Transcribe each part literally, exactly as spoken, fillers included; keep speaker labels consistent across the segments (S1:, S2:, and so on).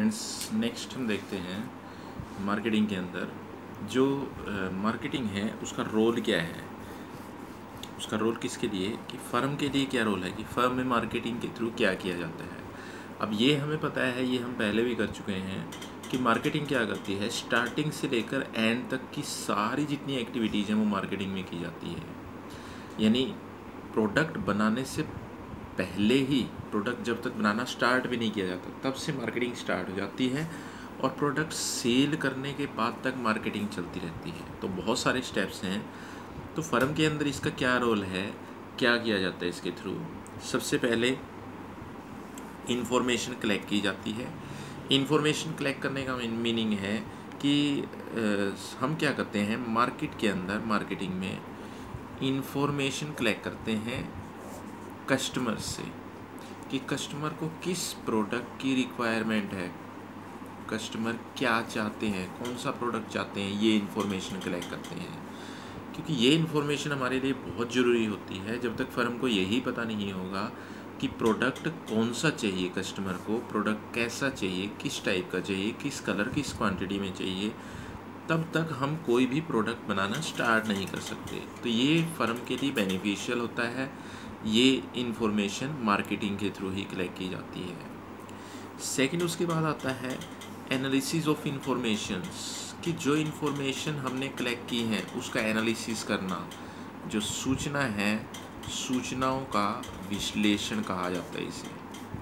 S1: Friends, next हम देखते हैं मार्केटिंग के अंदर जो मार्केटिंग है उसका रोल क्या है। उसका रोल किसके लिए, कि फ़र्म के लिए क्या रोल है, कि फ़र्म में मार्केटिंग के थ्रू क्या किया जाता है। अब ये हमें पता है, ये हम पहले भी कर चुके हैं कि मार्केटिंग क्या करती है। स्टार्टिंग से लेकर एंड तक की सारी जितनी एक्टिविटीज़ हैं वो मार्केटिंग में की जाती है। यानी प्रोडक्ट बनाने से पहले ही, प्रोडक्ट जब तक बनाना स्टार्ट भी नहीं किया जाता तब से मार्केटिंग स्टार्ट हो जाती है, और प्रोडक्ट सेल करने के बाद तक मार्केटिंग चलती रहती है। तो बहुत सारे स्टेप्स हैं। तो फर्म के अंदर इसका क्या रोल है, क्या किया जाता है इसके थ्रू। सबसे पहले इंफॉर्मेशन कलेक्ट की जाती है। इंफॉर्मेशन कलेक्ट करने का मीनिंग है कि आ, हम क्या करते हैं मार्केट के अंदर, मार्केटिंग में इंफॉर्मेशन कलेक्ट करते हैं कस्टमर से, कि कस्टमर को किस प्रोडक्ट की रिक्वायरमेंट है, कस्टमर क्या चाहते हैं, कौन सा प्रोडक्ट चाहते हैं, ये इन्फॉर्मेशन कलेक्ट करते हैं। क्योंकि ये इन्फॉर्मेशन हमारे लिए बहुत ज़रूरी होती है। जब तक फर्म को यही पता नहीं होगा कि प्रोडक्ट कौन सा चाहिए कस्टमर को, प्रोडक्ट कैसा चाहिए, किस टाइप का चाहिए, किस कलर, किस क्वांटिटी में चाहिए, तब तक हम कोई भी प्रोडक्ट बनाना स्टार्ट नहीं कर सकते। तो ये फर्म के लिए बेनिफिशियल होता है। ये इन्फॉर्मेशन मार्केटिंग के थ्रू ही कलेक्ट की जाती है। सेकंड, उसके बाद आता है एनालिसिस ऑफ इंफॉर्मेशंस, कि जो इन्फॉर्मेशन हमने कलेक्ट की है उसका एनालिसिस करना। जो सूचना है, सूचनाओं का विश्लेषण कहा जाता है इसे।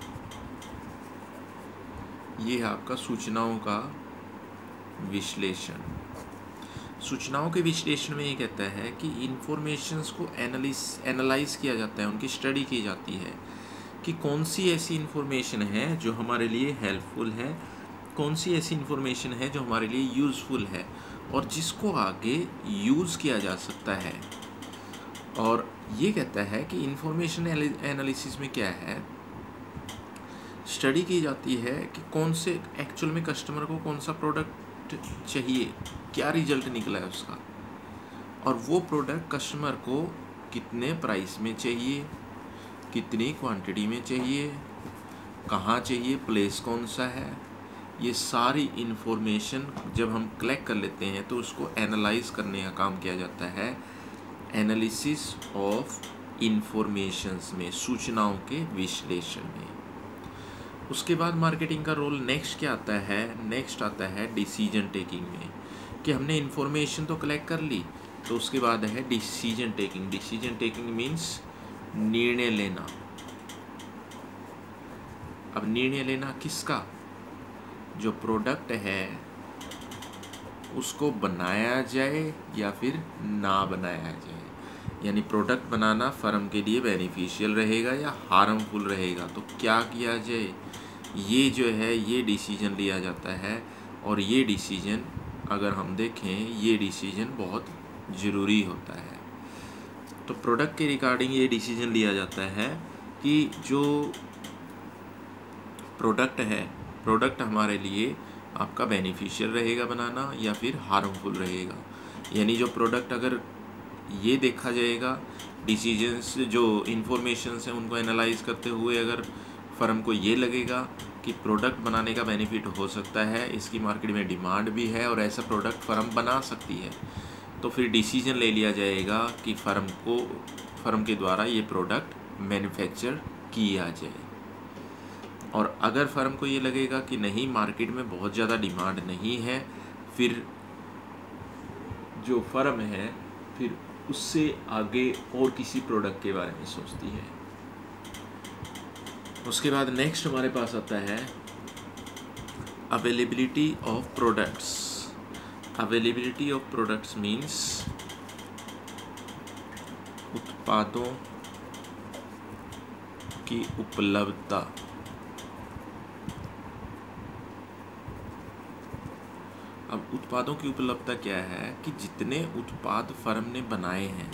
S1: ये है आपका सूचनाओं का विश्लेषण। सूचनाओं के विश्लेषण में ये कहता है कि इन्फॉर्मेशंस को एनालिस एनालाइज किया जाता है, उनकी स्टडी की जाती है कि कौन सी ऐसी इन्फॉर्मेशन है जो हमारे लिए हेल्पफुल है, कौन सी ऐसी इन्फॉर्मेशन है जो हमारे लिए यूज़फुल है और जिसको आगे यूज़ किया जा सकता है। और ये कहता है कि इन्फॉर्मेशन एनालिसिस में क्या है, स्टडी की जाती है कि कौन से एक्चुअल में कस्टमर को कौन सा प्रोडक्ट चाहिए, क्या रिजल्ट निकला है उसका, और वो प्रोडक्ट कस्टमर को कितने प्राइस में चाहिए, कितनी क्वांटिटी में चाहिए, कहाँ चाहिए, प्लेस कौन सा है। ये सारी इन्फॉर्मेशन जब हम कलेक्ट कर लेते हैं तो उसको एनालाइज करने का काम किया जाता है एनालिसिस ऑफ इंफॉर्मेशंस में, सूचनाओं के विश्लेषण में। उसके बाद मार्केटिंग का रोल नेक्स्ट क्या आता है, नेक्स्ट आता है डिसीजन टेकिंग में, कि हमने इन्फॉर्मेशन तो कलेक्ट कर ली, तो उसके बाद है decision taking. Decision taking means निर्णय लेना। अब निर्णय लेना किसका, जो प्रोडक्ट है उसको बनाया जाए या फिर ना बनाया जाए। यानी प्रोडक्ट बनाना फर्म के लिए बेनिफिशियल रहेगा या हार्मफुल रहेगा, तो क्या किया जाए, ये जो है ये डिसीजन लिया जाता है। और ये डिसीजन अगर हम देखें, ये डिसीजन बहुत ज़रूरी होता है। तो प्रोडक्ट के रिगार्डिंग ये डिसीजन लिया जाता है कि जो प्रोडक्ट है, प्रोडक्ट हमारे लिए आपका बेनिफिशियल रहेगा बनाना या फिर हार्मफुल रहेगा। यानी जो प्रोडक्ट, अगर ये देखा जाएगा डिसीजंस, जो इन्फॉर्मेशंस हैं उनको एनालाइज करते हुए, अगर फर्म को ये लगेगा कि प्रोडक्ट बनाने का बेनिफिट हो सकता है, इसकी मार्केट में डिमांड भी है और ऐसा प्रोडक्ट फर्म बना सकती है, तो फिर डिसीजन ले लिया जाएगा कि फर्म को फर्म के द्वारा ये प्रोडक्ट मैन्युफैक्चर किया जाए। और अगर फर्म को ये लगेगा कि नहीं, मार्केट में बहुत ज़्यादा डिमांड नहीं है, फिर जो फर्म है फिर उससे आगे और किसी प्रोडक्ट के बारे में सोचती है। उसके बाद नेक्स्ट हमारे पास आता है availability of products. Availability of products means उत्पादों की उपलब्धता। अब उत्पादों की उपलब्धता क्या है, कि जितने उत्पाद फर्म ने बनाए हैं,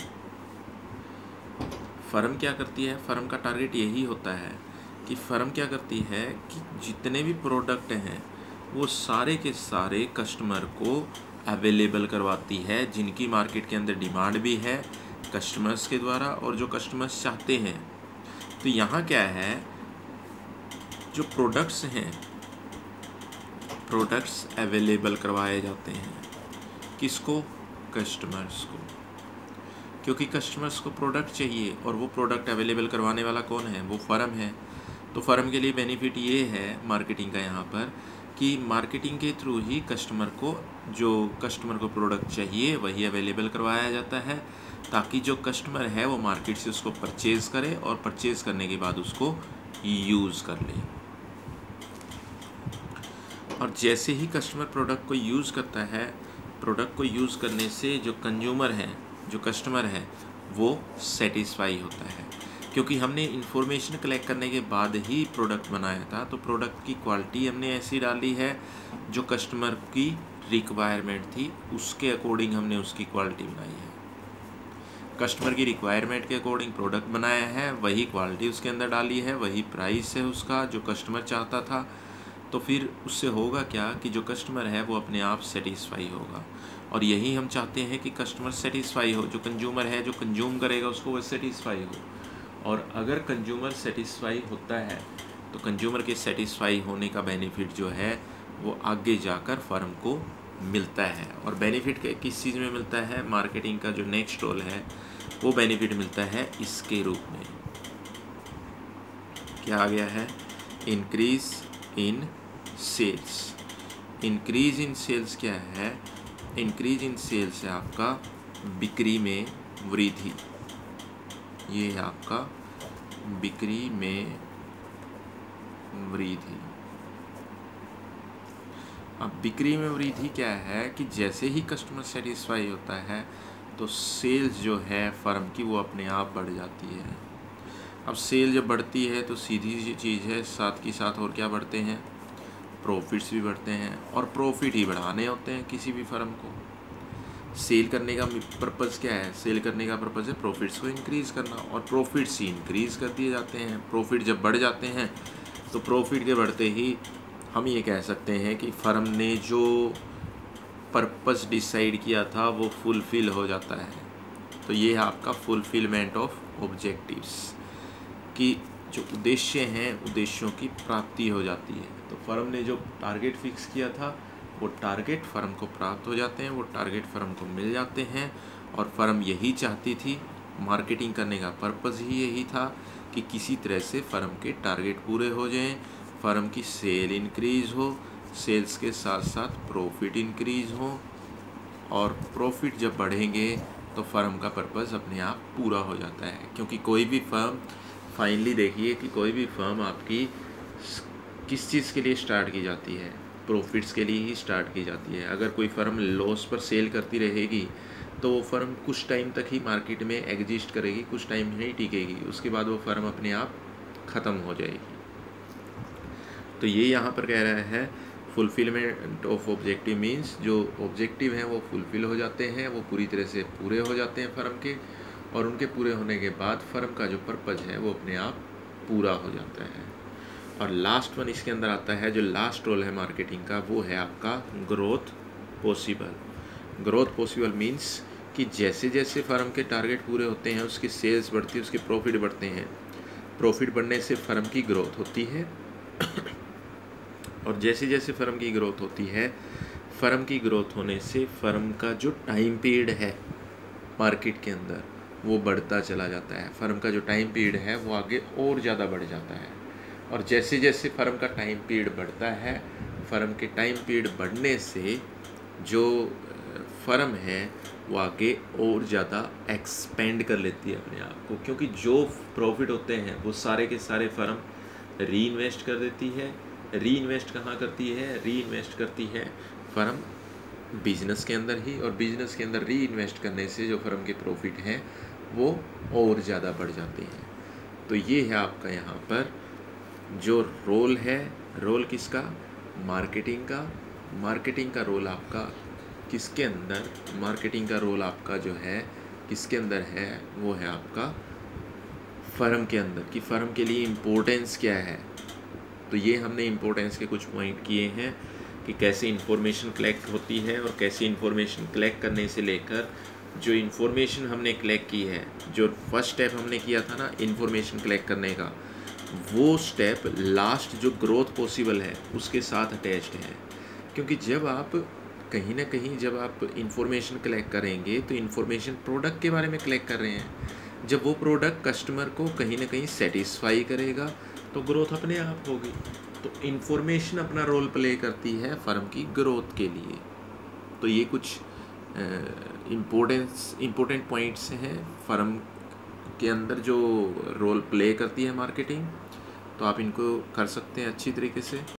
S1: फर्म क्या करती है, फर्म का टारगेट यही होता है कि फर्म क्या करती है कि जितने भी प्रोडक्ट हैं वो सारे के सारे कस्टमर को अवेलेबल करवाती है, जिनकी मार्केट के अंदर डिमांड भी है कस्टमर्स के द्वारा और जो कस्टमर्स चाहते हैं। तो यहाँ क्या है, जो प्रोडक्ट्स हैं प्रोडक्ट्स अवेलेबल करवाए जाते हैं। किसको? कस्टमर्स को, क्योंकि कस्टमर्स को प्रोडक्ट चाहिए और वो प्रोडक्ट अवेलेबल करवाने वाला कौन है? वो फर्म है। तो फर्म के लिए बेनिफिट ये है मार्केटिंग का यहाँ पर कि मार्केटिंग के थ्रू ही कस्टमर को जो कस्टमर को प्रोडक्ट चाहिए वही अवेलेबल करवाया जाता है, ताकि जो कस्टमर है वो मार्केट से उसको परचेज़ करे और परचेज़ करने के बाद उसको यूज़ कर ले। और जैसे ही कस्टमर प्रोडक्ट को यूज़ करता है, प्रोडक्ट को यूज़ करने से जो कंज्यूमर है, जो कस्टमर है, वो सेटिस्फाई होता है। क्योंकि हमने इन्फॉर्मेशन कलेक्ट करने के बाद ही प्रोडक्ट बनाया था, तो प्रोडक्ट की क्वालिटी हमने ऐसी डाली है जो कस्टमर की रिक्वायरमेंट थी, उसके अकॉर्डिंग हमने उसकी क्वालिटी बनाई है। कस्टमर की रिक्वायरमेंट के अकॉर्डिंग प्रोडक्ट बनाया है, वही क्वालिटी उसके अंदर डाली है, वही प्राइस है उसका जो कस्टमर चाहता था। तो फिर उससे होगा क्या कि जो कस्टमर है वो अपने आप सेटिस्फाई होगा, और यही हम चाहते हैं कि कस्टमर सेटिस्फाई हो, जो कंज्यूमर है जो कंज्यूम करेगा उसको वो सेटिस्फाई हो। और अगर कंज्यूमर सेटिस्फाई होता है तो कंज्यूमर के सेटिस्फाई होने का बेनिफिट जो है वो आगे जाकर फर्म को मिलता है। और बेनिफिट किस चीज़ में मिलता है? मार्केटिंग का जो नेक्स्ट रोल है वो बेनिफिट मिलता है इसके रूप में। क्या आ गया है? Increase in sales. Increase in sales क्या है? इंक्रीज इन सेल्स है आपका बिक्री में वृद्धि। ये है आपका बिक्री में वृद्धि। अब बिक्री में वृद्धि क्या है कि जैसे ही कस्टमर सेटिस्फाई होता है तो सेल्स जो है फर्म की वो अपने आप बढ़ जाती है। अब सेल जब बढ़ती है तो सीधी सी चीज़ है, साथ के साथ और क्या बढ़ते हैं? प्रॉफिट्स भी बढ़ते हैं, और प्रॉफिट ही बढ़ाने होते हैं किसी भी फर्म को। सेल करने का पर्पज़ क्या है? सेल करने का पर्पज़ है प्रॉफिट्स को इंक्रीज़ करना, और प्रॉफिट्स ही इंक्रीज़ कर दिए जाते हैं। प्रॉफिट जब बढ़ जाते हैं तो प्रॉफिट के बढ़ते ही हम ये कह सकते हैं कि फ़र्म ने जो पर्पज़ डिसाइड किया था वो फुलफ़िल हो जाता है। तो ये है आपका फुलफ़िलमेंट ऑफ ऑब्जेक्टिव्स, कि जो उद्देश्य हैं उद्देश्यों की प्राप्ति हो जाती है। तो फर्म ने जो टारगेट फिक्स किया था वो टारगेट फर्म को प्राप्त हो जाते हैं, वो टारगेट फर्म को मिल जाते हैं। और फर्म यही चाहती थी, मार्केटिंग करने का पर्पज़ ही यही था कि किसी तरह से फर्म के टारगेट पूरे हो जाएं, फर्म की सेल इंक्रीज़ हो, सेल्स के साथ साथ प्रॉफिट इंक्रीज़ हो, और प्रॉफिट जब बढ़ेंगे तो फर्म का पर्पज़ अपने आप पूरा हो जाता है। क्योंकि कोई भी फर्म, फाइनली देखिए कि कोई भी फर्म आपकी किस चीज़ के लिए स्टार्ट की जाती है? प्रॉफिट्स के लिए ही स्टार्ट की जाती है। अगर कोई फर्म लॉस पर सेल करती रहेगी तो वो फर्म कुछ टाइम तक ही मार्केट में एग्जिस्ट करेगी, कुछ टाइम ही टिकेगी, उसके बाद वो फर्म अपने आप ख़त्म हो जाएगी। तो ये यहाँ पर कह रहा है फुलफिलमेंट ऑफ ऑब्जेक्टिव मीन्स जो ऑब्जेक्टिव हैं वो फुलफिल हो जाते हैं, वो पूरी तरह से पूरे हो जाते हैं फर्म के, और उनके पूरे होने के बाद फर्म का जो पर्पज़ है वो अपने आप पूरा हो जाता है। और लास्ट वन इसके अंदर आता है, जो लास्ट रोल है मार्केटिंग का, वो है आपका growth possible. Growth possible means कि जैसे जैसे फर्म के टारगेट पूरे होते हैं उसकी सेल्स बढ़ती है, उसके प्रॉफिट बढ़ते हैं। प्रॉफिट बढ़ने से फर्म की ग्रोथ होती है, और जैसे जैसे फर्म की ग्रोथ होती है, फर्म की ग्रोथ होने से फर्म का जो टाइम पीरियड है मार्केट के अंदर वो बढ़ता चला जाता है। फर्म का जो टाइम पीरियड है वो आगे और ज़्यादा बढ़ जाता है, और जैसे जैसे फर्म का टाइम पीरियड बढ़ता है, फर्म के टाइम पीरियड बढ़ने से जो फर्म है वो आगे और ज़्यादा एक्सपेंड कर लेती है अपने आप को, क्योंकि जो प्रॉफिट होते हैं वो सारे के सारे फर्म री इन्वेस्ट कर देती है। री इन्वेस्ट कहाँ करती है? री इन्वेस्ट करती है फर्म बिजनेस के अंदर ही, और बिजनेस के अंदर री इन्वेस्ट करने से जो फर्म के प्रॉफिट हैं वो और ज़्यादा बढ़ जाते हैं। तो ये है आपका यहाँ पर जो रोल है, रोल किसका? मार्केटिंग का। मार्केटिंग का रोल आपका किसके अंदर? मार्केटिंग का रोल आपका जो है किसके अंदर है? वो है आपका फर्म के अंदर, कि फ़र्म के लिए इम्पोर्टेंस क्या है। तो ये हमने इम्पोर्टेंस के कुछ पॉइंट किए हैं कि कैसे इन्फॉर्मेशन कलेक्ट होती है, और कैसे इन्फॉर्मेशन कलेक्ट करने से लेकर जो इन्फॉर्मेशन हमने कलेक्ट की है, जो फर्स्ट स्टेप हमने किया था ना इन्फॉर्मेशन कलेक्ट करने का, वो स्टेप लास्ट जो ग्रोथ पॉसिबल है उसके साथ अटैच्ड है। क्योंकि जब आप कहीं ना कहीं जब आप इंफॉर्मेशन कलेक्ट करेंगे तो इंफॉर्मेशन प्रोडक्ट के बारे में कलेक्ट कर रहे हैं, जब वो प्रोडक्ट कस्टमर को कहीं ना कहीं सेटिस्फाई करेगा तो ग्रोथ अपने आप होगी। तो इंफॉर्मेशन अपना रोल प्ले करती है फर्म की ग्रोथ के लिए। तो ये कुछ इम्पोर्टेंस इम्पोर्टेंट पॉइंट्स हैं फर्म के अंदर जो रोल प्ले करती है मार्केटिंग। तो आप इनको कर सकते हैं अच्छी तरीके से।